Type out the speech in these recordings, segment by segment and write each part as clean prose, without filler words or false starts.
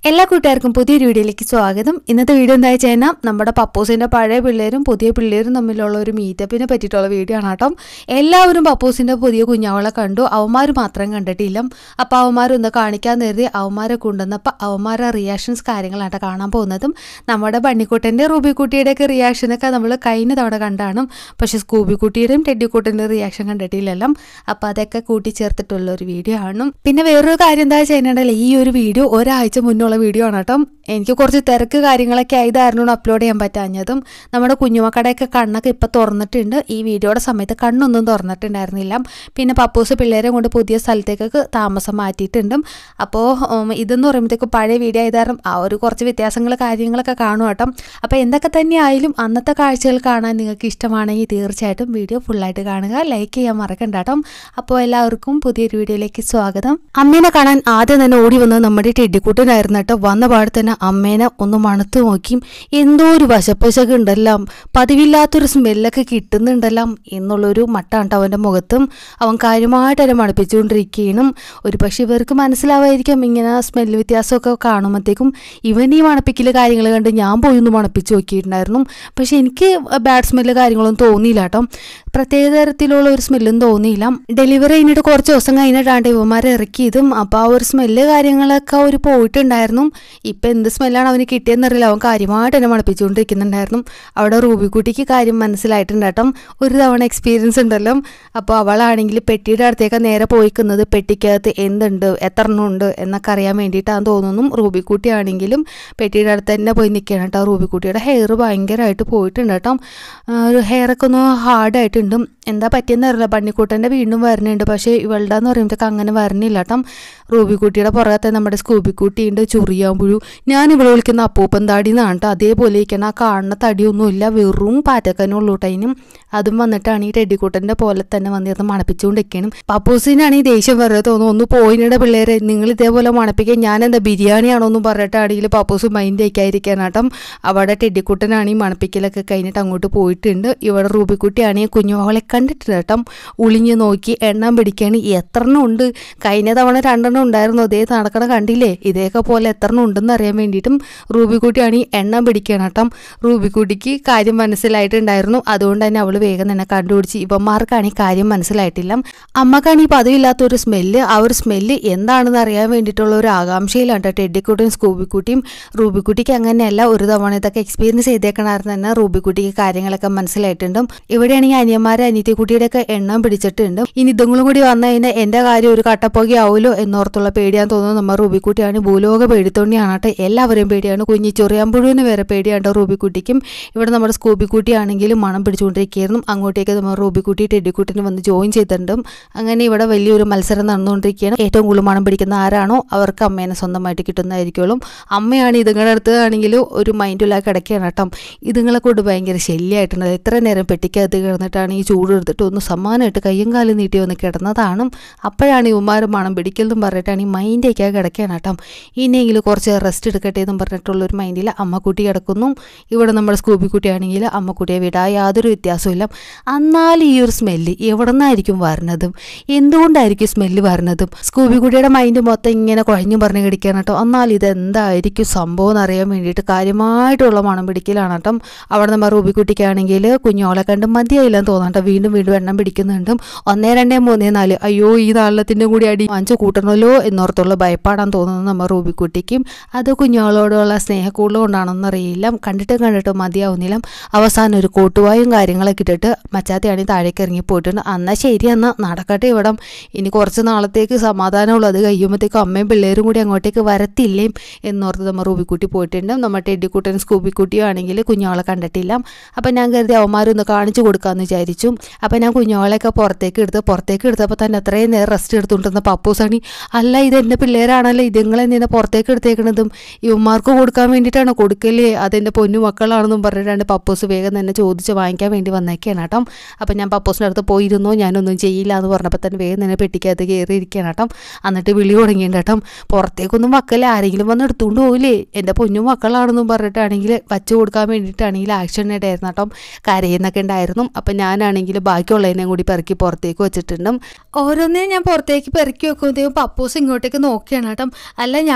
എല്ലാ കൂട്ടുകാർക്കും പുതിയൊരു വീഡിയോയിലേക്ക് സ്വാഗതം. ഇന്നത്തെ വീഡിയോ എന്താ വെച്ചാൽ നമ്മുടെ പപ്പോസിൻ്റെ പഴയ പിള്ളേരും പുതിയ പിള്ളേരും തമ്മിലുള്ള ഒരു മീറ്റപ്പിനെ പറ്റിയിട്ടുള്ള വീഡിയോ ആണ് കേട്ടോ. എല്ലാവരും പപ്പോസിൻ്റെ പുതിയ കുഞ്ഞാവളെ കണ്ടു, അവന്മാർ മാത്രം കണ്ടിട്ടില്ല. അപ്പോൾ അവന്മാരൊന്ന് കാണിക്കാൻ കരുതി അവന്മാരെ കൊണ്ടുവന്നപ്പോൾ അവന്മാരുടെ റിയാക്ഷൻസ് കാര്യങ്ങളാണ് കാണാൻ പോകുന്നതും. നമ്മുടെ ബണ്ണിക്കുട്ടൻ്റെ റൂബിക്കുട്ടിയുടെയൊക്കെ റിയാക്ഷനൊക്കെ നമ്മൾ കഴിഞ്ഞ തവണ കണ്ടാണ്, പക്ഷേ സ്കൂബിക്കുട്ടിയുടെയും ടെഡിക്കുട്ടൻ്റെ റിയാക്ഷൻ കണ്ടിട്ടില്ലല്ലോ. അപ്പോൾ അതൊക്കെ കൂട്ടിച്ചേർത്തിട്ടുള്ള ഒരു വീഡിയോ ആണ്. പിന്നെ വേറൊരു കാര്യം എന്താ വെച്ചാൽ ഈ ഒരു വീഡിയോ ഒരാഴ്ച മുന്നുള്ള വീഡിയോ ആണ് കേട്ടോ. എനിക്ക് കുറച്ച് തിരക്ക് കാര്യങ്ങളൊക്കെ ആയതായിരുന്നു അപ്ലോഡ് ചെയ്യാൻ പറ്റാഞ്ഞതും. നമ്മുടെ കുഞ്ഞുമക്കടെയൊക്കെ കണ്ണൊക്കെ ഇപ്പം തുറന്നിട്ടുണ്ട്. ഈ വീഡിയോയുടെ സമയത്ത് കണ്ണൊന്നും തുറന്നിട്ടുണ്ടായിരുന്നില്ല. പിന്നെ പപ്പൂസ് പിള്ളേരെ കൊണ്ട് പുതിയ സ്ഥലത്തേക്കൊക്കെ താമസം മാറ്റിയിട്ടുണ്ട്. അപ്പോൾ ഇതെന്ന് പറയുമ്പോഴത്തേക്ക് പഴയ വീഡിയോ ആയത് കാരണം ആ ഒരു കുറച്ച് വ്യത്യാസങ്ങൾ കാര്യങ്ങളൊക്കെ കാണും കേട്ടോ. അപ്പോൾ എന്തൊക്കെ തന്നെ ആയാലും അന്നത്തെ കാഴ്ചകൾ കാണാൻ നിങ്ങൾക്ക് ഇഷ്ടമാണെങ്കിൽ തീർച്ചയായിട്ടും വീഡിയോ ഫുള്ളായിട്ട് കാണുക, ലൈക്ക് ചെയ്യാൻ മറക്കണ്ട കേട്ടോ. അപ്പോൾ എല്ലാവർക്കും പുതിയൊരു വീഡിയോയിലേക്ക് സ്വാഗതം. അമ്മേനെ കാണാൻ ആദ്യം തന്നെ ഓടി വന്നത് നമ്മുടെ ടെഡിക്കുട്ടനായിരുന്നു കേട്ടോ. വന്ന പാടെ തന്നെ അമ്മേനെ ഒന്ന് മണത്ത് നോക്കിയും എന്തോ ഒരു വശപ്പശക ഉണ്ടല്ലോ, പതിവില്ലാത്തൊരു സ്മെല്ലൊക്കെ കിട്ടുന്നുണ്ടല്ലോ എന്നുള്ളൊരു മട്ടാണ് അവൻ്റെ മുഖത്തും. അവൻ കാര്യമായിട്ട് തന്നെ മണപ്പിച്ചുകൊണ്ടിരിക്കുകയും ഒരു പക്ഷേ ഇവർക്ക് മനസ്സിലാവായിരിക്കും ഇങ്ങനെ സ്മെല്ല് വ്യത്യാസമൊക്കെ കാണുമ്പോഴത്തേക്കും. ഇവൻ ഈ മണപ്പിക്കൽ കാര്യങ്ങൾ കണ്ട് ഞാൻ പോയി ഒന്ന് മണപ്പിച്ച് നോക്കിയിട്ടുണ്ടായിരുന്നു. പക്ഷെ എനിക്ക് ബാഡ് സ്മെല്ല് കാര്യങ്ങളൊന്നും തോന്നിയില്ല കേട്ടോ. പ്രത്യേക തരത്തിലുള്ള ഒരു സ്മെല്ലും തോന്നിയില്ല. ഡെലിവറി കഴിഞ്ഞിട്ട് കുറച്ച് ദിവസം കഴിഞ്ഞിട്ടാണ് ഇവന്മാരെ ഇറക്കിയതും. അപ്പോൾ ആ ഒരു സ്മെല്ല് കാര്യങ്ങളൊക്കെ അവർ പോയിട്ടുണ്ടായിരുന്നു. ഇപ്പം എന്ത് സ്മെല്ലാണ് അവന് കിട്ടിയെന്നറിയില്ല. അവൻ കാര്യമായിട്ട് തന്നെ മണപ്പിച്ചുകൊണ്ടിരിക്കുന്നുണ്ടായിരുന്നു. അവിടെ റൂബിക്കുട്ടിക്ക് കാര്യം മനസ്സിലായിട്ടുണ്ട് കേട്ടോ. ഒരു തവണ എക്സ്പീരിയൻസ് ഉണ്ടല്ലോ. അപ്പോൾ അവളാണെങ്കിൽ പെട്ടിയുടെ അടുത്തേക്ക് നേരെ പോയിക്കുന്നത് പെട്ടിക്കകത്ത് എന്തുണ്ട് എത്ര എണ്ണം ഉണ്ട് എന്നൊക്കെ അറിയാൻ വേണ്ടിയിട്ടാണെന്ന് തോന്നുന്നു. റൂബിക്കുട്ടി ആണെങ്കിലും പെട്ടിയുടെ അടുത്ത് തന്നെ പോയി നിൽക്കുകയാണ് കേട്ടോ. റൂബിക്കുട്ടിയുടെ ഹെയർ ഭയങ്കരമായിട്ട് പോയിട്ടുണ്ട് കേട്ടോ. ഒരു ഹെയറൊക്കെ ഒന്ന് ഹാർഡായിട്ടുണ്ട്. എന്താ പറ്റിയെന്ന് അറിയില്ല. ബണ്ണിക്കുട്ടൻ്റെ വീണ്ടും വരുന്നുണ്ട്, പക്ഷേ ഇവളുടെ എന്ന് പറയുമ്പോഴത്തേക്ക് അങ്ങനെ വരണില്ല കേട്ടോ. റൂബിക്കുട്ടിയുടെ പുറകത്തെ നമ്മുടെ സ്കൂബിക്കുട്ടിയുണ്ട്, ചുറിയാമ്പുഴു. ഞാൻ ഇവിടെ വിളിക്കുന്ന അപ്പൂപ്പൻ താടി എന്നാണ് കേട്ടോ. അതേപോലെ ഇരിക്കണം. ആ കാണുന്ന തടിയൊന്നുമില്ല, വെറും പാറ്റക്കനുള്ളൂ ടൈനും. അതും വന്നിട്ടാണ് ഈ ടെഡിക്കുട്ടൻ്റെ പോലെ തന്നെ വന്നിരുന്ന് മണപ്പിച്ചുകൊണ്ടിരിക്കണം. പപ്പൂസിനാണ് ഈ ദേഷ്യം വെറുതെ തോന്നുന്നു. ഒന്ന് പോയിനിടെ പിള്ളേരെ നിങ്ങൾ ഇതേപോലെ മണപ്പിക്കാൻ ഞാൻ എന്താ ബിരിയാണിയാണോ എന്നും പറഞ്ഞിട്ടാണെങ്കിൽ പപ്പൂസ് മൈൻഡ് ആയിരിക്കാൻ കേട്ടോ. അവിടെ ടെഡിക്കുട്ടനാണ് ഈ മണപ്പിക്കലൊക്കെ കഴിഞ്ഞിട്ട് അങ്ങോട്ട് പോയിട്ടുണ്ട്. ഇവിടെ റൂബിക്കുട്ടിയാണെങ്കിൽ കുഞ്ഞുമകളെ കണ്ടിട്ടുണ്ട് കേട്ടോ. ഒളിഞ്ഞ് നോക്കി എണ്ണം പിടിക്കുകയാണ്. എത്ര എണ്ണം ഉണ്ട്? കഴിഞ്ഞ തവണ 2 എണ്ണം ഉണ്ടായിരുന്നു, അതേ നടക്കണ കണ്ടില്ലേ? ഇതേക്കെ പോലെ എത്ര എണ്ണം ഉണ്ടെന്ന് അറിയാൻ വേണ്ടിയിട്ടും റൂബിക്കുട്ടിയാണ് ഈ എണ്ണം പിടിക്കണം കേട്ടോ. റൂബിക്കുട്ടിക്ക് കാര്യം മനസ്സിലായിട്ടുണ്ടായിരുന്നു. അതുകൊണ്ട് തന്നെ അവൾ വേഗം തന്നെ കണ്ടുപിടിച്ച്. ഇവന്മാർക്കാണ് ഈ കാര്യം മനസ്സിലായിട്ടില്ല. അമ്മക്കാണ് ഈ പതിവില്ലാത്തൊരു സ്മെല്ല്. ആ ഒരു സ്മെല്ല് എന്താണെന്ന് അറിയാൻ വേണ്ടിയിട്ടുള്ള ഒരു ആകാംക്ഷയിലാണ് കേട്ടോ ടെഡിക്കുട്ടിയും സ്കൂബിക്കുട്ടിയും. റൂബിക്കുട്ടിക്ക് അങ്ങനെയല്ല, ഒരു തവണ ഇതൊക്കെ എക്സ്പീരിയൻസ് ചെയ്തേക്കണമായിരുന്നു തന്നെ റൂബിക്കുട്ടിക്ക് കാര്യങ്ങളൊക്കെ മനസ്സിലായിട്ടുണ്ട്. ഇവിടെയാണെങ്കിൽ അനിയന്മാരെ അനിയത്തിക്കുട്ടിയുടെയൊക്കെ എണ്ണം പിടിച്ചിട്ടുണ്ട്. ഇനി ഇതുങ്ങളും കൂടി വന്നു കഴിഞ്ഞാൽ എൻ്റെ കാര്യം ഒരു കട്ടപ്പോകി ആവുമല്ലോ എന്നോർത്തുള്ള പേടിയാന്ന് തോന്നുന്നു. നമ്മൾ റൂബിക്കുട്ടിയാണ് ഭൂലോക പേടിത്തോണ്ടിയാണ് കേട്ടോ. എല്ലാവരെയും പേടിയാണ്. കുഞ്ഞി ചൊറിയാമ്പുഴുവിന് വേറെ പേടിയാണ് റൂബിക്കുട്ടിക്കും. ഇവിടെ നമ്മുടെ സ്കൂബിക്കുട്ടി ആണെങ്കിലും മണം പിടിച്ചുകൊണ്ടിരിക്കുകയായിരുന്നു. അങ്ങോട്ടേക്ക് നമ്മൾ റൂബിക്കുട്ടി ടെഡിക്കുട്ടിന് വന്ന് ജോയിൻ ചെയ്തിട്ടുണ്ട്. അങ്ങനെ ഇവിടെ വലിയൊരു മത്സരം നടന്നുകൊണ്ടിരിക്കുകയാണ്. ഏറ്റവും കൂടുതൽ മണം പിടിക്കുന്ന ആരാണോ അവർക്ക് അമ്മേനെ സ്വന്തമായിട്ട് കിട്ടുന്നതായിരിക്കുള്ളൂ. അമ്മയാണ് ഇതുങ്ങളുടെ അടുത്താണെങ്കിലും ഒരു മൈൻഡിലാക്കി കിടക്കുകയാണ് കേട്ടോ. ഇതുങ്ങളെ കൊണ്ട് ഭയങ്കര ശല്യമായിട്ടുണ്ട്. എത്ര നേരം പെട്ടിക്കകത്ത് കിടന്നിട്ടാണ് ഈ ചൂട് എടുത്തിട്ട് ഒന്ന് സമ്മാനമായിട്ട് കയ്യും കാലും നീട്ടി വന്ന് കിടന്നതാണ്. അപ്പോഴാണ് ഇവന്മാർ മണം പിടിക്കലെന്നും പറഞ്ഞിട്ടാണ് ഈ മൈൻഡേക്കാ കിടക്കുകയാണ് കേട്ടോ. ഇനിയെങ്കിലും കുറച്ച് റെസ്റ്റ് എടുക്കട്ടെ എന്നും പറഞ്ഞിട്ടുള്ളൊരു മൈൻഡിൽ അമ്മക്കുട്ടി കിടക്കുന്നു. ഇവിടെ നമ്മുടെ സ്കൂബിക്കുട്ടിയാണെങ്കിൽ അമ്മക്കുട്ടിയെ വിടാൻ യാതൊരു വ്യത്യാസമില്ല. എന്നാൽ ഈ ഒരു സ്മെല്ല് എവിടെ നിന്നായിരിക്കും വരുന്നതും എന്തുകൊണ്ടായിരിക്കും സ്മെല്ല് വരുന്നതും? സ്കൂബിക്കുട്ടിയുടെ മൈൻഡ് മൊത്തം ഇങ്ങനെ കുഴഞ്ഞു പറഞ്ഞ് കിടക്കുകയാണ് കേട്ടോ. എന്നാൽ ഇതെന്തായിരിക്കും സംഭവം എന്നറിയാൻ വേണ്ടിയിട്ട് കാര്യമായിട്ടുള്ള മണം പിടിക്കലാണ് കേട്ടോ. അവിടെ നമ്മൾ റൂബിക്കുട്ടിക്കാണെങ്കിൽ കുഞ്ഞോളെ കണ്ട് മതിയായില്ലെന്ന് തോന്നാട്ടോ. വീണ്ടും വീണ്ടും എണ്ണം പിടിക്കുന്നുണ്ട്. 1 2 3 4 അയ്യോ ഈ നാളത്തിൻ്റെ കൂടി അടി 5 കൂട്ടണമല്ലോ എന്നോർത്തുള്ള ഭയപ്പാടാൻ തോന്നുന്നത് നമ്മൾ റൂബിക്കുട്ടിക്കും. അത് കുഞ്ഞോളോടുള്ള സ്നേഹക്കൂടുതൽ കൊണ്ടാണെന്നറിയില്ല. കണ്ടിട്ട് മതിയാവുന്നില്ല. അവസാനം ഒരു കോട്ടുവായും കാര്യങ്ങളൊക്കെ ഇട്ടിട്ട് മച്ചാത്തയാണെങ്കിൽ താഴേക്ക് ഇറങ്ങി പോയിട്ടുണ്ട്. എന്നാൽ ശരി, എന്നാൽ നടക്കട്ടെ ഇവിടം. ഇനി കുറച്ച് നാളത്തേക്ക് സമാധാനമുള്ളൂ. അത് കഴിയുമ്പോഴത്തേക്കും അമ്മയും പിള്ളേരും കൂടി അങ്ങോട്ടേക്ക് വരത്തില്ലേ എന്നോർത്ത് നമ്മൾ റൂബിക്കുട്ടി പോയിട്ടുണ്ട്. നമ്മൾ ടെഡിക്കുട്ടനും സ്കൂബിക്കുട്ടിയും ആണെങ്കിൽ കുഞ്ഞോളെ കണ്ടിട്ടില്ല. അപ്പം ഞാൻ കരുതി അവന്മാരൊന്ന് കാണിച്ചു കൊടുക്കാമെന്ന് വിചാരിച്ചു. അപ്പം ഞാൻ കുഞ്ഞോളെയൊക്കെ പുറത്തേക്ക് എടുത്തപ്പോൾ തന്നെ അത്രയും നേരം റെസ്റ്റ് എടുത്തുകൊണ്ടിരുന്ന പപ്പൂസാണി അല്ല ഇതെൻ്റെ പിള്ളേരാണല്ലോ, ഇതുങ്ങളെന്തിനാ പുറത്തേക്ക് എടുത്തേക്കണതും ഇവന്മാർക്ക് കൊടുക്കാൻ വേണ്ടിയിട്ടാണോ? കൊടുക്കല്ലേ, അതെൻ്റെ പൊന്നു മക്കളാണെന്നും പറഞ്ഞിട്ടാണ് പപ്പൂസ് വേഗം തന്നെ ചോദിച്ച് വാങ്ങിക്കാൻ വേണ്ടി വന്നേക്കാണ് കേട്ടോ. അപ്പം ഞാൻ പപ്പൂസിൻ്റെ അടുത്ത് പോയിരുന്നോ ഞാനൊന്നും ചെയ്യില്ല എന്ന് പറഞ്ഞപ്പോൾ തന്നെ വേഗം തന്നെ പെട്ടിക്കകത്ത് കയറിയിരിക്കുകയാണ് കേട്ടോ. എന്നിട്ട് വിളി തുടങ്ങിയിട്ടുണ്ട് കേട്ടോ. പുറത്തേക്കൊന്നും മക്കളെ ആരെങ്കിലും വന്ന് എടുത്തുകൊണ്ട് പോകില്ലേ, എൻ്റെ പൊന്നു മക്കളാണെന്നും പറഞ്ഞിട്ടാണെങ്കിൽ വച്ച് കൊടുക്കാൻ വേണ്ടിയിട്ടാണെങ്കിൽ ആക്ഷൻ ആയിട്ടായിരുന്നു കേട്ടോ. കരയുന്നൊക്കെ ഉണ്ടായിരുന്നു. അപ്പം ഞാനാണെങ്കിൽ ബാക്കിയുള്ളതിനെ കൂടി പെറുക്കി പുറത്തേക്ക് വെച്ചിട്ടുണ്ട്. ഓരോന്നിനും ഞാൻ പുറത്തേക്ക് പെറുക്കി വെക്കുമ്പോഴത്തേക്കും പപ്പൂസ് ഇങ്ങോട്ടേക്ക് നോക്കിയാണ് കേട്ടോ. അല്ല ഞാൻ പറഞ്ഞത്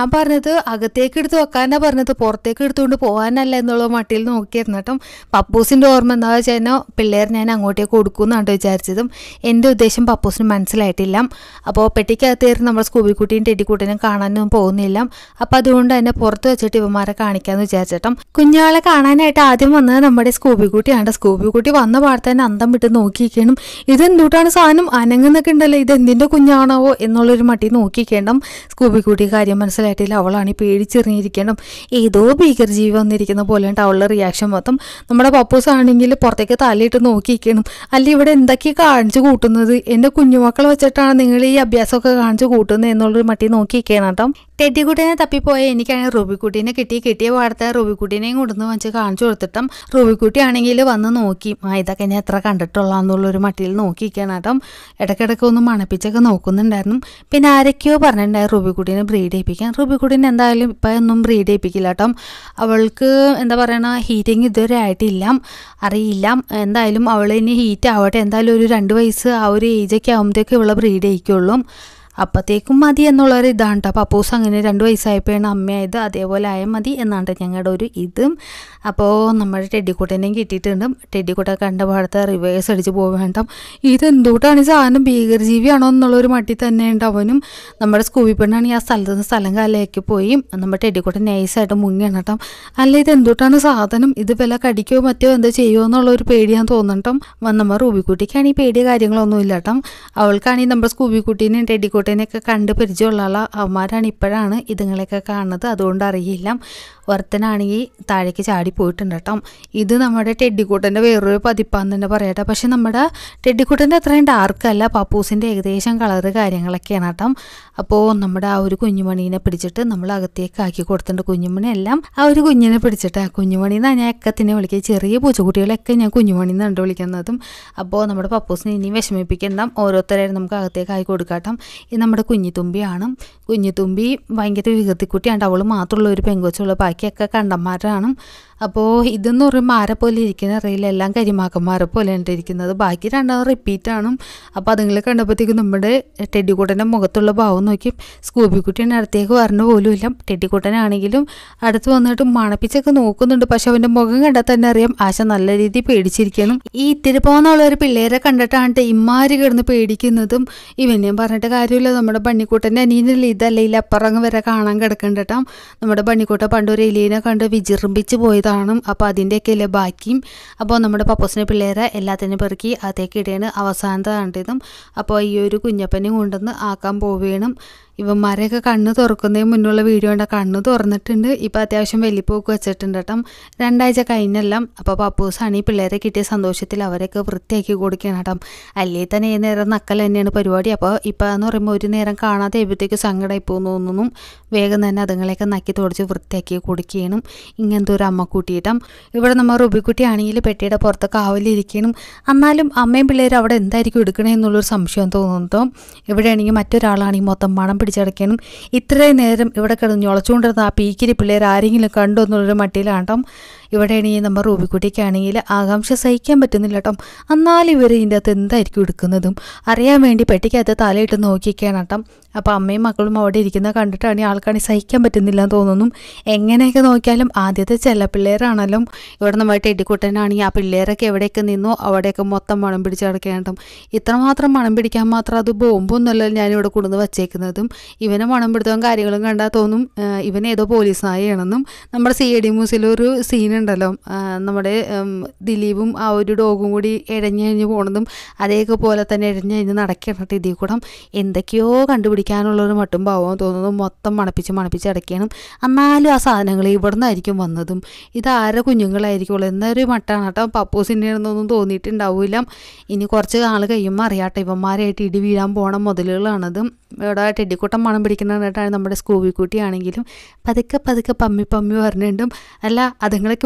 പറഞ്ഞത് അകത്തേക്ക് എടുത്ത് വെക്കാനാ പറഞ്ഞത്, പുറത്തേക്ക് എടുത്തുകൊണ്ട് പോകാനല്ല എന്നുള്ള മട്ടിൽ നോക്കിയിരുന്നു കേട്ടോ. പപ്പൂസിൻ്റെ ഓർമ്മ എന്താ വെച്ച് കഴിഞ്ഞാൽ പിള്ളേർ ഞാൻ അങ്ങോട്ടേക്ക് കൊടുക്കുമെന്നാണ് വിചാരിച്ചതും. എൻ്റെ ഉദ്ദേശം പപ്പൂസിന് മനസ്സിലായിട്ടില്ല. അപ്പോൾ പെട്ടിക്കകത്തേറി നമ്മൾ സ്കൂബിക്കുട്ടിയും ടെഡിക്കുട്ടിനും കാണാനൊന്നും പോകുന്നില്ല. അപ്പോൾ അതുകൊണ്ട് തന്നെ പുറത്ത് വെച്ചിട്ട് ഇവന്മാരെ കാണിക്കാമെന്ന് വിചാരിച്ചിട്ടോ. കുഞ്ഞാളെ കാണാനായിട്ട് ആദ്യം വന്നത് നമ്മുടെ സ്കൂബിക്കുട്ടിയാണ്. സ്കൂബിക്കുട്ടി വന്ന പാടെ തന്നെ അന്തം വിട്ട് നോക്കിയിരിക്കണം. ഇതെന്തുകൊണ്ടാണ് സാധനം അനങ്ങുന്നൊക്കെ ഉണ്ടല്ലോ, ഇതെന്തിൻ്റെ കുഞ്ഞാണാവോ എന്നുള്ളൊരു മട്ടി നോക്കിക്കേണം. സ്കൂബിക്കുട്ടി കാര്യം മനസ്സിലായിട്ടില്ല. അവളാണ് പേടിച്ചെറിഞ്ഞിരിക്കണം. ഏതോ ഭീകരജീവി വന്നിരിക്കുന്ന പോലെയാണ് അവളുടെ റിയാക്ഷൻ മൊത്തം. നമ്മുടെ പപ്പൂസ് ആണെങ്കിൽ പുറത്തേക്ക് തലയിട്ട് നോക്കിയിരിക്കണം. അല്ല ഇവിടെ എന്തൊക്കെയാണ് കാണിച്ചു കൂട്ടുന്നത്, എൻ്റെ കുഞ്ഞുമക്കൾ വെച്ചിട്ടാണ് നിങ്ങൾ ഈ അഭ്യാസമൊക്കെ കാണിച്ചു കൂട്ടുന്നത് എന്നുള്ളൊരു മട്ടി നോക്കിയിരിക്കണം കേട്ടോ. ടെഡിക്കുട്ടീനെ തപ്പിപ്പോയ എനിക്കാണെങ്കിൽ റൂബിക്കുട്ടീനെ കിട്ടിയ പാടത്തെ റൂബിക്കുട്ടീനെയും കൊണ്ടുവന്ന് വെച്ച് കാണിച്ചു കൊടുത്തിട്ടും റൂബിക്കുട്ടി ആണെങ്കിൽ വന്ന് നോക്കി ഇതൊക്കെ ഞാൻ എത്ര കണ്ടിട്ടുള്ളതെന്നുള്ളൊരു മട്ടിയിൽ നോക്കിയിരിക്കണം കേട്ടോ. ഇടയ്ക്കിടയ്ക്ക് ഒന്ന് മണപ്പിച്ചൊക്കെ നോക്കുന്നുണ്ടായിരുന്നു. പിന്നെ ആരൊക്കെയോ പറഞ്ഞിട്ടുണ്ടായിരുന്നു റൂബിക്കുട്ടീനെ ബ്രീഡ് ചെയ്യിപ്പിക്കാൻ. റൂബിക്കുട്ടീനെ എന്തായാലും ഇപ്പം ഒന്നും ബ്രീഡ് ചെയ്യിപ്പിക്കില്ല കേട്ടോ. അവൾക്ക് എന്താ പറയണ ഹീറ്റിങ് ഇതുവരെ ആയിട്ടില്ല, അറിയില്ല. എന്തായാലും അവൾ ഇനി ഹീറ്റ് ആവട്ടെ, എന്തായാലും ഒരു 2 വയസ്സ് ആ ഒരു ഏജൊക്കെ ആകുമ്പോഴത്തേക്ക് ഇവളെ ബ്രീഡ് ചെയ്യിക്കുള്ളൂ. അപ്പോഴത്തേക്കും മതി എന്നുള്ളൊരു ഇതാണ് കേട്ടോ. പപ്പൂസ് അങ്ങനെ 2 വയസ്സായപ്പോഴാണ് അമ്മയായത്, അതേപോലെ ആയാൽ മതി എന്നാണ് ഞങ്ങളുടെ ഒരു ഇതും. അപ്പോൾ നമ്മുടെ ടെഡിക്കുട്ടനെയും കിട്ടിയിട്ടുണ്ട്. ടെഡിക്കുട്ട കണ്ട പാടത്തെ റിവേഴ്സ് അടിച്ച് പോവേണ്ട. ഇതെന്തുകൊണ്ടാണ് സാധനം ഭീകരജീവിയാണോ എന്നുള്ളൊരു മട്ടി തന്നെ ഉണ്ട് അവനും. നമ്മുടെ സ്കൂബി പെണ്ണാണെങ്കിൽ ആ സ്ഥലത്ത് നിന്ന് സ്ഥലം കാലിലേക്ക് പോയി നമ്മുടെ ടെഡിക്കുട്ടൻ നൈസായിട്ട് മുങ്ങിയാണ് കേട്ടോ. അല്ല ഇതെന്തുകൊണ്ടാണ് സാധനം, ഇത് വില കടിക്കോ മറ്റോ എന്തോ ചെയ്യുമോ എന്നുള്ളൊരു പേടിയാന്ന് തോന്നട്ടോ. നമ്മൾ റൂബിക്കുട്ടിക്കാണെങ്കിൽ പേടിയ കാര്യങ്ങളൊന്നും ഇല്ല കേട്ടോ. അവൾക്കാണെങ്കിൽ നമ്മുടെ സ്കൂബിക്കുട്ടീനെയും ടെഡിക്കുട്ടനെയൊക്കെ കണ്ട് പരിചയമുള്ള അവന്മാരാണ്. ഇപ്പോഴാണ് ഇതുങ്ങളെയൊക്കെ കാണുന്നത്, അതുകൊണ്ട് അറിയില്ല. ഒരുത്തനാണെങ്കിൽ താഴേക്ക് ചാടി പോയിട്ടുണ്ട് കേട്ടോ. ഇത് നമ്മുടെ ടെഡിക്കുട്ടൻ്റെ വേറൊരു പതിപ്പാന്ന് തന്നെ പറയട്ടെ. പക്ഷെ നമ്മുടെ ടെഡിക്കുട്ടൻ്റെ അത്രയും ഡാർക്കല്ല, പപ്പൂസിൻ്റെ ഏകദേശം കളറ് കാര്യങ്ങളൊക്കെയാണ് കേട്ടോ. അപ്പോൾ നമ്മുടെ ആ ഒരു കുഞ്ഞുമണീനെ പിടിച്ചിട്ട് നമ്മൾ അകത്തേക്ക് ആക്കി കൊടുത്തിട്ടുണ്ട്. കുഞ്ഞുമണി എല്ലാം ആ ഒരു കുഞ്ഞിനെ പിടിച്ചിട്ട് ആ കുഞ്ഞുമണി എന്നാണ് ഞാൻ എക്കത്തിനെ വിളിക്കുക. ചെറിയ പൂച്ചക്കുട്ടികളൊക്കെ ഞാൻ കുഞ്ഞുമണി എന്നാണ് വിളിക്കുന്നതും. അപ്പോൾ നമ്മുടെ പപ്പൂസിനെ ഇനി വിഷമിപ്പിക്കുന്ന ഓരോരുത്തരായിട്ട് നമുക്ക് അകത്തേക്ക് ആക്കി കൊടുക്കാട്ടോ. ഇത് നമ്മുടെ കുഞ്ഞിത്തുമ്പിയാണ്. കുഞ്ഞിത്തുമ്പി ഭയങ്കര വികൃതിക്കുട്ടിയാണ്. അവൾ മാത്രമുള്ള ഒരു പെങ്കൊച്ചുള്ള, ബാക്കിയൊക്കെ കണ്ടന്മാരാണ്. അപ്പോൾ ഇതെന്ന് പറയുമ്പോൾ ആരെ പോലെ ഇരിക്കുന്ന അറിയില്ല, എല്ലാം കരിമാക്കന്മാരെ പോലെയാണ് ഇരിക്കുന്നത്. ബാക്കി 2 റിപ്പീറ്റാണ്. അപ്പോൾ അതുങ്ങളെ കണ്ടപ്പോഴത്തേക്കും നമ്മുടെ ടെഡിക്കുട്ടൻ്റെ മുഖത്തുള്ള ഭാവം നോക്കി സ്കൂബിക്കുട്ടീനെ അടുത്തേക്ക് വരണ പോലും ഇല്ല. ടെഡിക്കുട്ടനാണെങ്കിലും അടുത്ത് വന്നിട്ട് മണപ്പിച്ചൊക്കെ നോക്കുന്നുണ്ട്. പക്ഷെ അവൻ്റെ മുഖം കണ്ടാൽ തന്നെ അറിയാം ആശ നല്ല രീതിയിൽ പേടിച്ചിരിക്കണം. ഈ ഇത്തിരി പോകുന്നുള്ള ഒരു പിള്ളേരെ കണ്ടിട്ടാണ് ഇമ്മാര് കിടന്ന് പേടിക്കുന്നതും. ഇവനെയും പറഞ്ഞിട്ട് കാര്യമില്ല, നമ്മുടെ ബണ്ണിക്കുട്ടൻ്റെ അനിയനല്ലേ ഇതല്ലേ ഇല്ല അപ്പുറങ്ങ് വരെ കാണാൻ കിടക്കണ്ടട്ടോ. നമ്മുടെ ബണ്ണിക്കുട്ട പണ്ടൊരു എലീനെ കണ്ട് വിജൃംഭിച്ച് പോയതാണ്. അപ്പോൾ അതിൻ്റെയൊക്കെ ബാക്കിയും. അപ്പോൾ നമ്മുടെ പപ്പൂസിനെ പിള്ളേരെ എല്ലാത്തിനും പെറുക്കി അതേക്ക് ഇടയാണ് അവസാനത്തെ കണ്ടതും. അപ്പോൾ ഈ ഒരു കുഞ്ഞപ്പനെയും കൊണ്ടുവന്ന് ആക്കാൻ പോവുകയാണ്. ഇവന്മാരെയൊക്കെ കണ്ണ് തുറക്കുന്നതിന് മുന്നുള്ള വീഡിയോ ഉണ്ട്, കണ്ണ് തുറന്നിട്ടുണ്ട്. ഇപ്പോൾ അത്യാവശ്യം വലിപ്പമൊക്കെ വെച്ചിട്ടുണ്ട് കേട്ടോ. 2 ആഴ്ച കഴിഞ്ഞെല്ലാം. അപ്പോൾ പപ്പൂസാണ് ഈ പിള്ളേരെ കിട്ടിയ സന്തോഷത്തിൽ അവരെയൊക്കെ വൃത്തിയാക്കി കൊടുക്കണം കേട്ടോ. അല്ലെങ്കിൽ തന്നെ ഈ നേരം നക്കൽ തന്നെയാണ് പരിപാടി. അപ്പോൾ ഇപ്പോൾ എന്ന് പറയുമ്പോൾ ഒരു നേരം കാണാതെ എപ്പോഴത്തേക്ക് സങ്കടമായി പോകുന്നു. വേഗം തന്നെ അതുങ്ങളെയൊക്കെ നക്കി തുടച്ച് വൃത്തിയാക്കി കൊടുക്കണം. ഇങ്ങനത്തെ ഒരു അമ്മക്കുട്ടിയിട്ടാം. ഇവിടെ നമ്മൾ റുബിക്കുട്ടി ആണെങ്കിൽ പെട്ടിയുടെ പുറത്ത് കാവലിരിക്കണം. എന്നാലും അമ്മയും പിള്ളേരും അവിടെ എന്തായിരിക്കും എടുക്കണേ എന്നുള്ളൊരു സംശയം തോന്നുന്നു. ഇവിടെയാണെങ്കിൽ മറ്റൊരാളാണെങ്കിൽ മൊത്തം മണം പിടിച്ചടയ്ക്കണം. ഇത്രയും നേരം ഇവിടെ കിടന്ന് ഞൊളച്ചുകൊണ്ടിരുന്ന ആ പീക്കിരി പിള്ളേർ ആരെങ്കിലും കണ്ടു എന്നുള്ളൊരു മട്ടിയിലാട്ടോ. ഇവിടെയാണെങ്കിൽ നമ്മൾ റൂബിക്കുട്ടിക്കാണെങ്കിൽ ആകാംക്ഷ സഹിക്കാൻ പറ്റുന്നില്ല കേട്ടോ. എന്നാലും ഇവർ ഇതിൻ്റെ അകത്ത് എന്തായിരിക്കും എടുക്കുന്നതും അറിയാൻ വേണ്ടി പെട്ടിക്കകത്ത് തലയിട്ട് നോക്കിയിരിക്കുകയാണ് കേട്ടോ. അപ്പോൾ അമ്മയും മക്കളും അവിടെ ഇരിക്കുന്നത് കണ്ടിട്ടാണെങ്കിൽ ആൾക്കാണെങ്കിൽ സഹിക്കാൻ പറ്റുന്നില്ല എന്ന് തോന്നുന്നു. എങ്ങനെയൊക്കെ നോക്കിയാലും ആദ്യത്തെ ചില പിള്ളേരാണല്ലോ. ഇവിടെ നമ്മൾ ടെഡിക്കുട്ടനാണെങ്കിൽ ആ പിള്ളേരൊക്കെ എവിടെയൊക്കെ നിന്നോ അവിടെയൊക്കെ മൊത്തം മണം പിടിച്ച് കിടക്കുകയാണ് കേട്ടോ. ഇത്രമാത്രം മണം പിടിക്കാൻ മാത്രം അത് ബോംബൊന്നുമല്ല ഞാനിവിടെ കൊണ്ടുവന്ന് വച്ചേക്കുന്നതും. ഇവനെ മണം പിടുത്തവും കാര്യങ്ങളും കണ്ടാൽ തോന്നും ഇവൻ ഏതോ പോലീസ് നായയാണെന്നും. നമ്മുടെ CID മ്യൂസിലൊരു സീനുണ്ടല്ലോ, നമ്മുടെ ദിലീപും ആ ഒരു ഡോഗും കൂടി ഇഴഞ്ഞഴിഞ്ഞ് പോണതും അതേക്കെ പോലെ തന്നെ ഇഴഞ്ഞഴിഞ്ഞ് നടക്കണം. ഇതിൽ കൂടെ എന്തൊക്കെയോ കണ്ടുപിടിക്കാനുള്ളൊരു മട്ടും ഭാവവും തോന്നുന്നു. മൊത്തം മണപ്പിച്ച് അടയ്ക്കണം. എന്നാലും ആ സാധനങ്ങൾ ഇവിടെ നിന്നായിരിക്കും വന്നതും. ഇതാരെ കുഞ്ഞുങ്ങളായിരിക്കുള്ളൂ എന്നൊരു മട്ടാണ് കേട്ടോ. പപ്പൂസിൻ്റെ ഒന്നും തോന്നിയിട്ടുണ്ടാവില്ല. ഇനി കുറച്ച് നാൾ കഴിയുമ്പോൾ അറിയാട്ടെ ഇവന്മാരായിട്ട് ഇടി വീഴാൻ പോണ മുതലുകളാണത്. ഇവിടെ ടെഡിക്കുട്ടൻ മണം പിടിക്കുന്നതായിട്ടാണ് നമ്മുടെ സ്കൂബിക്കുട്ടി ആണെങ്കിലും പതുക്കെ പമ്മി പറഞ്ഞിട്ടും. അല്ല അതുങ്ങളൊക്കെ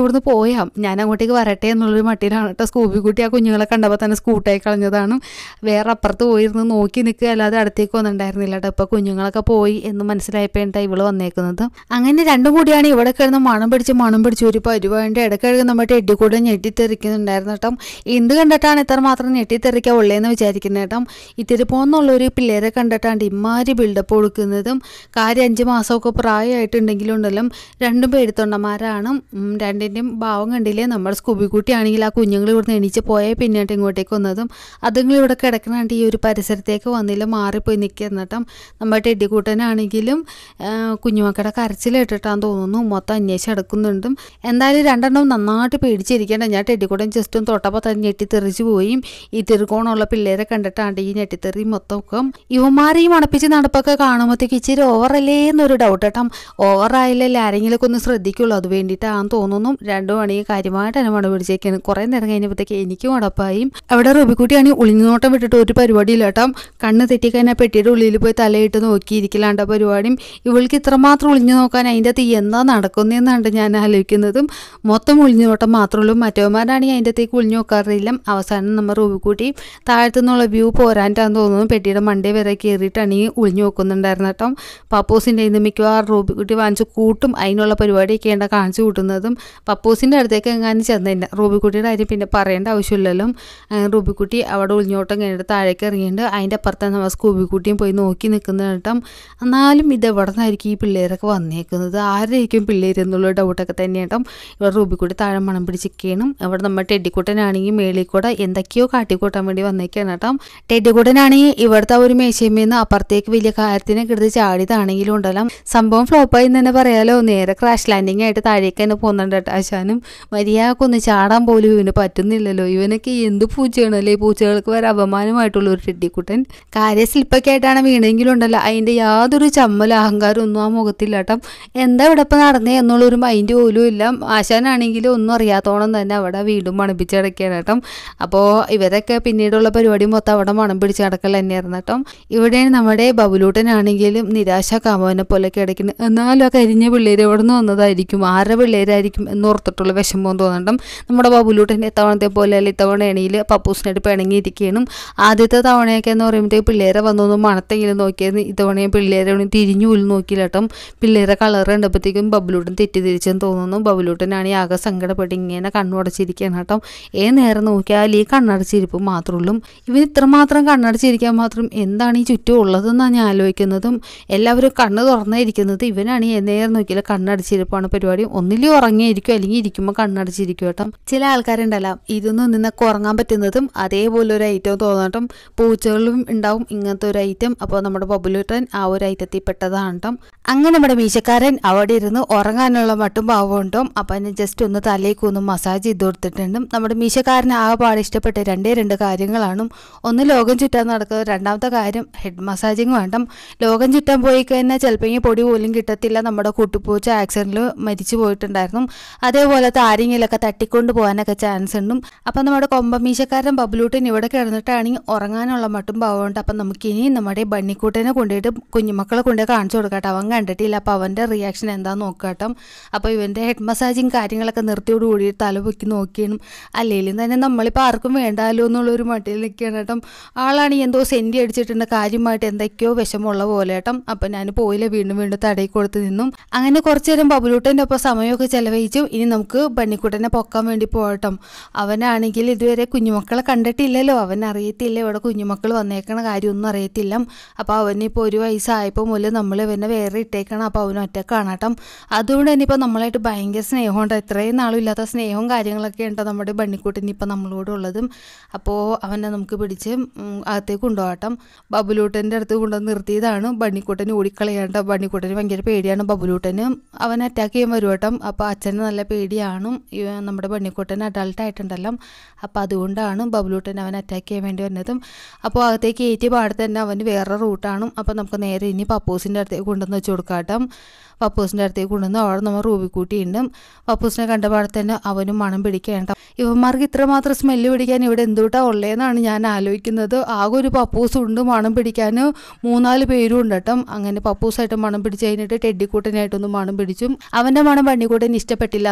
ഇവിടുന്ന് പോയാം, ഞാൻ അങ്ങോട്ടേക്ക് വരട്ടെ എന്നുള്ളൊരു മട്ടിലാണ് കേട്ടോ. സ്കൂബിക്കുട്ടി ആ കുഞ്ഞുങ്ങളെ കണ്ടപ്പോൾ തന്നെ സ്കൂട്ടായി കളഞ്ഞതാണ്. വേറെ അപ്പുറത്ത് പോയിരുന്ന് നോക്കി നിൽക്കുക അല്ലാതെ അടുത്തേക്ക് വന്നിട്ടുണ്ടായിരുന്നില്ല കേട്ടോ. ഇപ്പോൾ കുഞ്ഞുങ്ങളൊക്കെ പോയി എന്ന് മനസ്സിലായപ്പോഴാണ് ഇവള് വന്നേക്കുന്നത്. അങ്ങനെ രണ്ടും കൂടിയാണ് ഇവിടെ കിടന്ന് മണം പിടിച്ച് ഒരു പരിപാടിൻ്റെ ഇടയ്ക്കിടയ്ക്ക് നമ്മുടെ ടെഡിക്കൂടെ ഞെട്ടിത്തെറിക്കുന്നുണ്ടായിരുന്നു കേട്ടോ. എന്ത് കണ്ടിട്ടാണ് ഇത്രമാത്രം ഞെട്ടിത്തെറിക്കാൻ ഉള്ളതെന്ന് വിചാരിക്കുന്നത് കേട്ടോ. ഇത്തിരി പോകുന്നുള്ളൊരു പിള്ളേരെ കണ്ടിട്ടാണ് ഇമാരി ബിൽഡപ്പ് കൊടുക്കുന്നതും. കാര്യം 5 മാസമൊക്കെ പ്രായമായിട്ടുണ്ടെങ്കിലും ഉണ്ടല്ലോ രണ്ടും പേടിത്തൊണ്ടന്മാരാണ്. രണ്ടിൻ്റെയും ഭാവം കണ്ടില്ലേ. നമ്മുടെ സ്കൂബിക്കുട്ടി ആണെങ്കിൽ ആ കുഞ്ഞുങ്ങൾ ഇവിടുന്ന് എണീച്ച് പോയാൽ പിന്നീട് ഇങ്ങോട്ടേക്ക് വന്നതും അതുങ്ങൾ ഇവിടെ കിടക്കണാണ്ട് ഈ ഒരു പരിസരത്തേക്ക് വന്നില്ല, മാറിപ്പോയി നിൽക്കുന്ന കേട്ടോ. നമ്മുടെ ടെഡിക്കൂട്ടനാണെങ്കിലും കുഞ്ഞുമക്കളുടെ കരച്ചിലിട്ടിട്ടാന്ന് തോന്നുന്നു മൊത്തം അന്വേഷിച്ച് എടുക്കുന്നുണ്ട്. എന്തായാലും രണ്ടെണ്ണം നന്നായിട്ട് പേടിച്ചിരിക്കേണ്ട. ഞാൻ ടെഡിക്കൂട്ടൻ ജസ്റ്റ് ഒന്ന് തൊട്ടപ്പോൾ തന്നെ ഞെട്ടിത്തെറിച്ച് പോയി. ഈ തിരുക്കോണമുള്ള പിള്ളേരെ കണ്ടിട്ടാണ്ട് ഈ ഞെട്ടിത്തെറി മൊത്തമൊക്കെ. ഇവന്മാർ ഈ മണപ്പിച്ച് നടപ്പൊക്കെ കാണുമ്പോഴത്തേക്ക് ഇച്ചിരി ഓവറല്ലേ എന്നൊരു ഡൗട്ട് കേട്ടോ. ഓവറായില്ലല്ലേ ആരെങ്കിലുമൊക്കെ ഒന്ന് ശ്രദ്ധിക്കുള്ളൂ, അത് വേണ്ടിയിട്ടാണെന്ന് തോന്നുന്നു. 2 മണിക്ക് കാര്യമായിട്ട് തന്നെ മട പിടിച്ചേക്കാണ്. കുറേ നേരം കഴിഞ്ഞപ്പോഴത്തേക്ക് എനിക്ക് മടപ്പായി. അവിടെ റൂബിക്കുട്ടിയാണെങ്കിൽ ഒളിഞ്ഞുനോട്ടം വിട്ടിട്ട് ഒരു പരിപാടിയില്ല കേട്ടോ. കണ്ണ് തെറ്റിക്കഴിഞ്ഞാൽ പെട്ടിയുടെ ഉള്ളിൽ പോയി തലയിട്ട് നോക്കിയിരിക്കലാണ്ട പരിപാടിയും. ഇവൾക്ക് ഇത്രമാത്രം ഒളിഞ്ഞു നോക്കാൻ അതിൻ്റെ അകത്ത് എന്താ നടക്കുന്നതെന്നാണ് ഞാൻ ആലോചിക്കുന്നതും. മൊത്തം ഒളിഞ്ഞുനോട്ടം മാത്രമേ ഉള്ളൂ. മറ്റവന്മാരാണെങ്കിൽ അതിൻ്റെ അകത്തേക്ക് ഒളിഞ്ഞു നോക്കാറില്ല. അവസാനം നമ്മൾ റൂബിക്കുട്ടി താഴത്തു നിന്നുള്ള വ്യൂ പോരാൻറ്റാന്ന് തോന്നുന്നു പെട്ടിയുടെ മണ്ടേ വരെ കയറിയിട്ടാണെങ്കിൽ ഒളിഞ്ഞു നോക്കുന്നുണ്ടായിരുന്നു കേട്ടോ. പപ്പൂസിൻ്റെ ഇന്ന് മിക്കവാറും റൂബിക്കുട്ടി വാങ്ങിച്ച് കൂട്ടും. അതിനുള്ള പരിപാടിയൊക്കെയാണ് കാണിച്ചു കൂട്ടുന്നതും. പപ്പൂസിൻ്റെ അടുത്തേക്ക് എങ്ങാനും ചെന്നില്ല. റൂബിക്കുട്ടിയുടെ കാര്യം പിന്നെ പറയേണ്ട ആവശ്യമില്ലല്ലോ. റൂബിക്കുട്ടി അവിടെ ഒളിഞ്ഞോട്ടം കഴിഞ്ഞിട്ട് താഴേക്ക് ഇറങ്ങിയിട്ട് അതിൻ്റെ അപ്പുറത്താണ് നമ്മൾ സ്കൂബിക്കുട്ടിയും പോയി നോക്കി നിൽക്കുന്നത് കേട്ടോ. എന്നാലും ഇത് എവിടെ നിന്നായിരിക്കും ഈ പിള്ളേരൊക്കെ വന്നേക്കുന്നത്, ആരായിരിക്കും പിള്ളേർ എന്നുള്ള ഡൗട്ടൊക്കെ തന്നെ കേട്ടോ. ഇവിടെ റൂബിക്കുട്ടി താഴെ മണം പിടിച്ചിരിക്കണം. ഇവിടെ നമ്മൾ ടെഡിക്കുട്ടനാണെങ്കിൽ മേളിൽ കൂടെ എന്തൊക്കെയോ കാട്ടിക്കൂട്ടാൻ വേണ്ടി വന്നേക്കാണ് കേട്ടോ. ടെഡിക്കുട്ടനാണെങ്കിൽ ഇവിടുത്തെ ഒരു മേശയമേന്ന് അപ്പുറത്തേക്ക് വലിയ കാര്യത്തിനെ കിടന്ന് ചാടിയതാണെങ്കിലും ഉണ്ടല്ലോ സംഭവം ഫ്ലോപ്പായി തന്നെ പറയാലോ. നേരെ ക്രാഷ് ലാൻഡിങ് ആയിട്ട് താഴേക്ക് തന്നെ പോകുന്നുണ്ട് കേട്ടോ. ആശാനും മര്യാദക്കൊന്ന് ചാടാൻ പോലും ഇവന് പറ്റുന്നില്ലല്ലോ. ഇവനൊക്കെ എന്ത് പൂച്ചയാണല്ലേ, പൂച്ചകൾക്ക് വരെ അപമാനമായിട്ടുള്ള ഒരു ടെഡിക്കുട്ടൻ. കാര്യം സ്ലിപ്പൊക്കെ ആയിട്ടാണ് വീണെങ്കിലും ഉണ്ടല്ലോ അതിൻ്റെ യാതൊരു ചമ്മൽ അഹങ്കാരം ഒന്നും ആ മുഖത്തില്ല കേട്ടോ. എന്താ ഇവിടെ ഇപ്പം നടന്നേ എന്നുള്ളൊരു മൈൻഡ് പോലും ഇല്ല. ആശാനാണെങ്കിലും ഒന്നും അറിയാത്തോണം തന്നെ അവിടെ വീണ്ടും മണപ്പിച്ചടക്കുകയാണ് കേട്ടോ. അപ്പോൾ ഇവരൊക്കെ പിന്നീടുള്ള പരിപാടി മൊത്തം അവിടെ മണം പിടിച്ച് നടക്കൽ തന്നെയായിരുന്നു കേട്ടോ. ഇവിടെയാണ് നമ്മുടെ ബബുലൂട്ടനാണെങ്കിലും നിരാശ കാമവനെ പോലെ കിടക്കുന്നത്. എന്നാലും ആ കരിഞ്ഞ പിള്ളേർ എവിടെ നിന്ന് വന്നതായിരിക്കും, ആരുടെ പിള്ളേരായിരിക്കും എന്നോർത്തിട്ടുള്ള വിഷമം തോന്നണം. നമ്മുടെ ബബുലൂട്ടൻ്റെ തവണത്തെ പോലെ അല്ല ഇത്തവണ എണീൽ പപ്പൂസിനായിട്ട് പിണങ്ങിയിരിക്കണം. ആദ്യത്തെ തവണയൊക്കെ എന്ന് പറയുമ്പോഴത്തേക്ക് പിള്ളേരെ വന്നൊന്നും മണത്തെങ്കിലും നോക്കിയായിരുന്നു. ഇത്തവണയും പിള്ളേരെ തിരിഞ്ഞു പോലും നോക്കിയില്ല കേട്ടോ. പിള്ളേരെ കളർ കണ്ടപ്പോഴത്തേക്കും ബബുലൂട്ടൻ തെറ്റിദ്ധരിച്ചെന്ന് തോന്നുന്നു. ബബുലൂട്ടനാണെങ്കിൽ ആകെ സങ്കടപ്പെട്ട് ഇങ്ങനെ കണ്ണുടച്ചിരിക്കുകയാണ് കേട്ടോ. നേരം നോക്കിയാൽ ഈ കണ്ണടച്ചിരിപ്പ് മാത്രമേ ഉള്ളൂ. ഇവന് ഇത്രമാത്രം കണ്ണടച്ചിരിക്കാൻ മാത്രം എന്താണ് ഈ ചുറ്റും ഉള്ളതെന്നാണ് ഞാൻ ആലോചിക്കുന്നതും. എല്ലാവരും കണ്ണ് തുറന്നായിരിക്കുന്നത്. ഇവനാണെങ്കിൽ നേരം നോക്കിയാൽ കണ്ണടച്ചിരിപ്പാണ് പരിപാടി. ഒന്നിലും ഉറങ്ങിയിരിക്കും അല്ലെങ്കിൽ ഇരിക്കുമ്പോൾ കണ്ണടച്ചിരിക്കും കേട്ടോ. ചില ആൾക്കാരുണ്ടല്ലോ ഇരുന്ന് നിന്നൊക്കെ ഉറങ്ങാൻ പറ്റുന്നതും അതേപോലെ ഒരു ഐറ്റം തോന്നട്ടും. പൂച്ചകളും ഉണ്ടാവും ഇങ്ങനത്തെ ഒരു ഐറ്റം. അപ്പോൾ നമ്മുടെ ബബുലൂട്ടൻ ആ ഒരു ഐറ്റത്തിൽ പെട്ടതാണ് കേട്ടോ. അങ്ങനെ നമ്മുടെ മീശക്കാരൻ അവിടെ ഇരുന്ന് ഉറങ്ങാനുള്ള മട്ടും ഭാവമുണ്ടോ. അപ്പം അതിന് ജസ്റ്റ് ഒന്ന് തലേക്കൊന്ന് മസാജ് ചെയ്ത് കൊടുത്തിട്ടുണ്ട്. നമ്മുടെ മീശക്കാരന് ആകെപ്പാടെ ഇഷ്ടപ്പെട്ട 2 കാര്യങ്ങളാണ്. ഒന്ന് ലോകം ചുറ്റാൻ നടക്കുന്നത്, രണ്ടാമത്തെ കാര്യം ഹെഡ് മസാജിങ് വേണം. ലോകം ചുറ്റാൻ പോയി കഴിഞ്ഞാൽ ചിലപ്പോൾ ഈ പൊടി പോലും കിട്ടത്തില്ല. നമ്മുടെ കുട്ടിപ്പൂച്ച ആക്സിഡൻറ്റിൽ മരിച്ചു പോയിട്ടുണ്ടായിരുന്നു. അതേപോലത്തെ ആരെങ്കിലൊക്കെ തട്ടിക്കൊണ്ട് പോകാനൊക്കെ ചാൻസ് ഉണ്ട്. അപ്പം നമ്മുടെ കൊമ്പമീശക്കാരൻ ബബുലൂട്ടൻ ഇവിടെ കിടന്നിട്ടാണെങ്കിൽ ഉറങ്ങാനുള്ള മട്ടും ഭാവമുണ്ട്. അപ്പം നമുക്കിനി നമ്മുടെ ബണ്ണിക്കൂട്ടനെ കൊണ്ടുപോയിട്ട് കുഞ്ഞുമക്കളെ കൊണ്ടുപോയി കാണിച്ചു കൊടുക്കട്ടെ. അവൻ കണ്ടിട്ടില്ല. അപ്പോൾ അവൻ്റെ റിയാക്ഷൻ എന്താണെന്ന് നോക്കട്ടോ. അപ്പോൾ ഇവൻ്റെ ഹെഡ് മസാജിങ് കാര്യങ്ങളൊക്കെ നിർത്തിയോട് കൂടി തല പൊക്കി നോക്കിയാണ്. അല്ലെങ്കിൽ തന്നെ നമ്മളിപ്പോൾ ആർക്കും വേണ്ടാലോ എന്നുള്ളൊരു മട്ടിൽ നിൽക്കുകയാണ് കേട്ടോ. ആളാണെങ്കിൽ എന്തോ സെൻറ്റി അടിച്ചിട്ടുണ്ട്, കാര്യമായിട്ട് എന്തൊക്കെയോ വിഷമമുള്ള പോലെ കേട്ടോ. അപ്പം ഞാൻ പോയില്ല, വീണ്ടും തടയിൽ കൊടുത്ത് നിന്നും. അങ്ങനെ കുറച്ച് നേരം ബബുലൂട്ടൻ്റെ ഒപ്പം സമയമൊക്കെ ചിലവഴിച്ചു. ഇനി നമുക്ക് ബണ്ണിക്കുട്ടനെ പൊക്കാൻ വേണ്ടി പോകട്ടോ. അവനാണെങ്കിൽ ഇതുവരെ കുഞ്ഞുമക്കളെ കണ്ടിട്ടില്ലല്ലോ, അവൻ അറിയത്തില്ല ഇവിടെ കുഞ്ഞുമക്കൾ വന്നേക്കണ കാര്യമൊന്നും അറിയത്തില്ല. അപ്പോൾ അവനിപ്പോൾ 1 വയസ്സായപ്പോൾ മുതൽ നമ്മൾ ഇവനെ വേറെ ഇട്ടേക്കണം. അപ്പോൾ അവന് ഒറ്റക്കാണ് കേട്ടോ. അതുകൊണ്ട് തന്നെ ഇപ്പോൾ നമ്മളായിട്ട് ഭയങ്കര സ്നേഹമുണ്ട്. ഇത്രയും നാളും ഇല്ലാത്ത സ്നേഹവും കാര്യങ്ങളൊക്കെ ഉണ്ടോ നമ്മുടെ ബണ്ണിക്കുട്ടന് ഇപ്പം നമ്മളോട് ഉള്ളതും. അപ്പോൾ അവനെ നമുക്ക് പിടിച്ച് അകത്തേക്ക് കൊണ്ടുപോകട്ടോ. ബബുലൂട്ടൻ്റെ അടുത്ത് കൊണ്ടുവന്ന് നിർത്തിയതാണ്. ബണ്ണിക്കുട്ടന് ഓടിക്കളയാണ്ട്. ബണ്ണിക്കുട്ടന് ഭയങ്കര പേടിയാണ് ബബുലൂട്ടന്. അവൻ അറ്റാക്ക് ചെയ്യാൻ വരും കേട്ടോ. അപ്പോൾ അച്ഛന് നല്ല പേടിയാണ്. നമ്മുടെ ബണ്ണിക്കുട്ടൻ അഡൾട്ടായിട്ടുണ്ടല്ലോ. അപ്പോൾ അതുകൊണ്ടാണ് ബബുലൂട്ടൻ അവൻ അറ്റാക്ക് ചെയ്യാൻ വേണ്ടി വന്നതും. അപ്പോൾ അകത്തേക്ക് കയറ്റിയ പാടെ തന്നെ അവന് വേറെ റൂട്ടാണ്. അപ്പോൾ നമുക്ക് നേരെ ഇനി പപ്പൂസിൻ്റെ അടുത്തേക്ക് കൊണ്ടുവന്ന് വെച്ച് കൊടുക്കാട്ടോ. പപ്പൂസിൻ്റെ അടുത്തേക്ക് കൊണ്ടുവന്ന് അവിടെ നമ്മൾ റൂബിക്കൂട്ടിയുണ്ട്. പപ്പൂസിനെ കണ്ടപാടെ തന്നെ അവനും മണം പിടിക്കേണ്ട. ഇവന്മാർക്ക് ഇത്രമാത്രം സ്മെല്ല് പിടിക്കാൻ ഇവിടെ എന്തുകൊണ്ടാ ഉള്ളതെന്നാണ് ഞാൻ ആലോചിക്കുന്നത്. ആകെ ഒരു പപ്പൂസുണ്ട് മണം പിടിക്കാൻ, 3-4 പേരും ഉണ്ട് കേട്ടോ. അങ്ങനെ പപ്പൂസായിട്ട് മണം പിടിച്ച് കഴിഞ്ഞിട്ട് ടെഡിക്കൂട്ടനായിട്ടൊന്ന് മണം പിടിച്ചു. അവൻ്റെ മണം ബണ്ണിക്കൂട്ടന് ഇഷ്ടപ്പെട്ടില്ല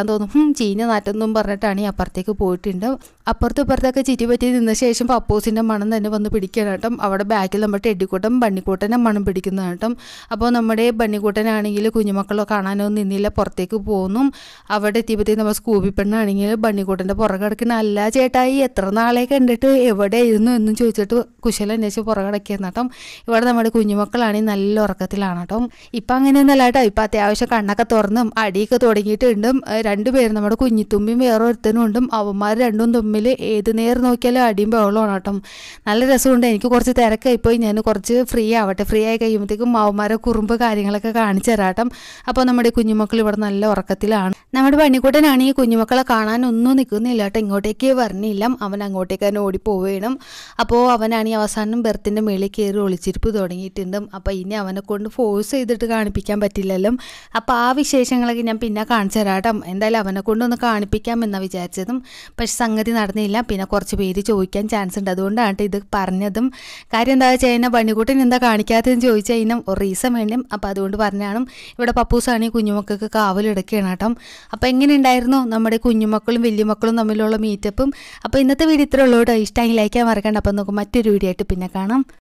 പറയാൻ തോന്നും, ചീഞ്ഞ നാറ്റൊന്നും പറഞ്ഞിട്ടാണ് ഈ അപ്പുറത്തേക്ക് പോയിട്ടുണ്ട്. അപ്പുറത്തും ഇപ്പുറത്തൊക്കെ ചുറ്റിപ്പറ്റി നിന്ന ശേഷം പപ്പൂസിൻ്റെ മണം തന്നെ വന്ന് പിടിക്കണം കേട്ടോ. അവിടെ ബാക്കിൽ നമ്മുടെ ടെഡിക്കൂട്ടം ബണ്ണിക്കൂട്ടനെ മണം പിടിക്കുന്ന കേട്ടോ. അപ്പോൾ നമ്മുടെ ബണ്ണിക്കൂട്ടനാണെങ്കിൽ കുഞ്ഞുമക്കളോ കാണാനൊന്നും നിന്നില്ല, പുറത്തേക്ക് പോന്നു. അവിടെ എത്തിയപ്പോഴത്തേക്ക് നമ്മൾ സ്കൂബി പെണ്ണാണെങ്കിൽ ബണ്ണിക്കൂട്ടൻ്റെ പുറകിടക്കുന്ന അല്ല ചേട്ടായി എത്ര നാളെ കണ്ടിട്ട് എവിടെയായിരുന്നു എന്നും ചോദിച്ചിട്ട് കുശലന്വേഷിച്ച് പുറകിടക്കിയെന്ന് കേട്ടോ. ഇവിടെ നമ്മുടെ കുഞ്ഞുമക്കളാണെങ്കിൽ നല്ല ഉറക്കത്തിലാണ് കേട്ടോ. ഇപ്പം അങ്ങനെയൊന്നല്ല കേട്ടോ, ഇപ്പം അത്യാവശ്യം കണ്ണൊക്കെ തുറന്നും അടിയൊക്കെ തുടങ്ങിയിട്ടുണ്ട്. രണ്ടുപേരും നമ്മുടെ കുഞ്ഞിത്തുമ്പിയും വേറൊരുത്തനും ഉണ്ടും. അവന്മാർ രണ്ടും തമ്മിൽ ഏത് നേരം നോക്കിയാലും അടിയും ബഹളമാണ് കേട്ടോ. നല്ല രസമുണ്ട്. എനിക്ക് കുറച്ച് തിരക്കായിപ്പോയി, ഞാൻ കുറച്ച് ഫ്രീ ആയി കഴിയുമ്പോഴത്തേക്കും അവന്മാരെ കുറുമ്പ് കാര്യങ്ങളൊക്കെ കാണിച്ചു തരാട്ടം. അപ്പോൾ നമ്മുടെ കുഞ്ഞുമക്കൾ ഇവിടെ നല്ല ഉറക്കത്തിലാണ്. നമ്മുടെ പണിക്കൂട്ടനാണെങ്കിൽ കുഞ്ഞുമക്കളെ കാണാൻ ഒന്നും നിൽക്കുന്നില്ല കേട്ടോ, ഇങ്ങോട്ടേക്ക് വരണില്ല. അവൻ അങ്ങോട്ടേക്ക് തന്നെ ഓടിപ്പോവേണം. അപ്പോൾ അവനാണെങ്കിൽ അവസാനം ബെർത്തിൻ്റെ മേളിൽ കയറി ഒളിച്ചിരിപ്പ് തുടങ്ങിയിട്ടുണ്ട്. അപ്പോൾ ഇനി അവനെ കൊണ്ട് ഫോഴ്സ് ചെയ്തിട്ട് കാണിപ്പിക്കാൻ പറ്റില്ലല്ലോ. അപ്പോൾ ആ വിശേഷങ്ങളൊക്കെ ഞാൻ പിന്നെ കാണിച്ചു തരാം. എന്തായാലും അവനെ കൊണ്ടൊന്ന് കാണിപ്പിക്കാമെന്നാണ് വിചാരിച്ചതും, പക്ഷെ സംഗതി നടന്നില്ല. പിന്നെ കുറച്ച് പേര് ചോദിക്കാൻ ചാൻസ് ഉണ്ട്, അതുകൊണ്ടാണ് ഇത് പറഞ്ഞതും. കാര്യം എന്താ വെച്ച് കഴിഞ്ഞാൽ ബണ്ണിക്കുട്ടൻ എന്താ കാണിക്കാത്തതെന്ന് ചോദിച്ചു കഴിഞ്ഞാൽ ഒരു റീസൺ വേണം. അപ്പോൾ അതുകൊണ്ട് പറഞ്ഞാണ്. ഇവിടെ പപ്പൂസാണെങ്കിൽ കുഞ്ഞുമക്കൾക്ക് കാവലെടുക്കുകയാണ് കേട്ടോ. അപ്പോൾ എങ്ങനെ ഉണ്ടായിരുന്നു നമ്മുടെ കുഞ്ഞുമക്കളും വലിയ മക്കളും തമ്മിലുള്ള മീറ്റപ്പും? അപ്പോൾ ഇന്നത്തെ വീഡിയോ ഇത്രേ ഉള്ളൂ കേട്ടോ. ഇഷ്ടമായി ലൈക്ക് ചെയ്യാൻ മറക്കണ്ട. അപ്പോൾ നമുക്ക് മറ്റൊരു വീഡിയോ ആയിട്ട് പിന്നെ കാണാം.